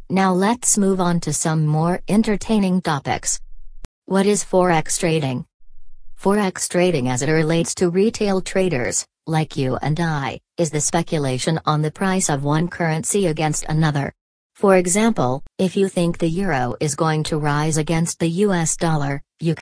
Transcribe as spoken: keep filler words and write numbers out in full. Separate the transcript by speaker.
Speaker 1: Now let's move on to some more entertaining topics. What is Forex trading? Forex trading, as it relates to retail traders, like you and I, is the speculation on the price of one currency against another. For example, if you think the euro is going to rise against the U S dollar, you